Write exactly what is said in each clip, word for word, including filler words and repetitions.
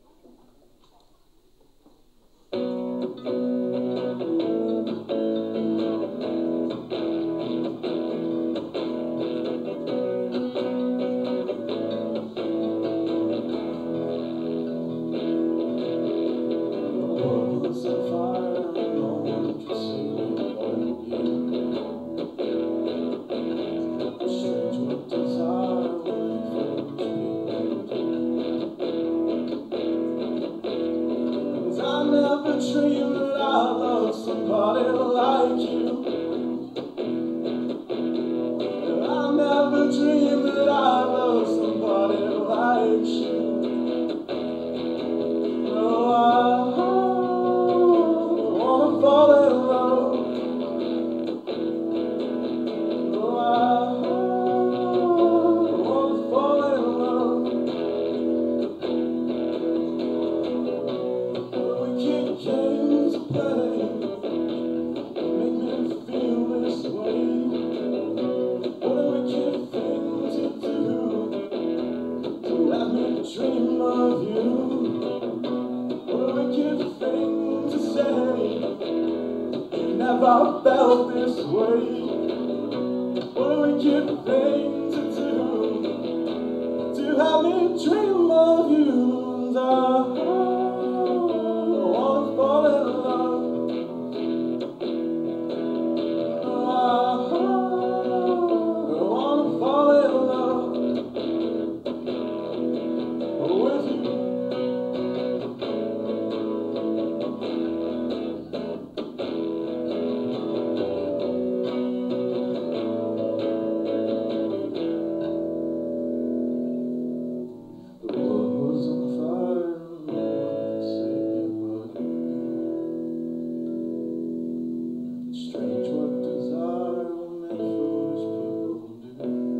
Dream that I love somebody like you. I never dreamed that I love somebody like you. No, I wanna fall in love. No, I wanna fall in love. We keep games to play, make me feel this way. What a wicked thing to do, to let me dream of you. What a wicked thing to say, you never felt this way. What a wicked thing to do, to have me dream of you. And I wanna fall in love. I wanna fall in love with you. The world was on fire, no one could save it but you. It's strange what desire will make foolish people do.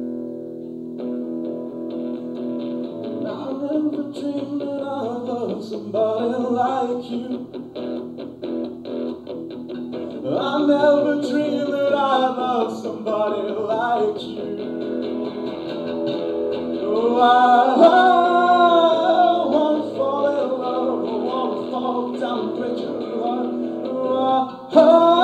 And I never dreamed that I loved somebody like you. I never dreamed that I loved somebody like you. Oh, I, I wanna fall in love, I wanna fall down and break your heart. Oh, I, I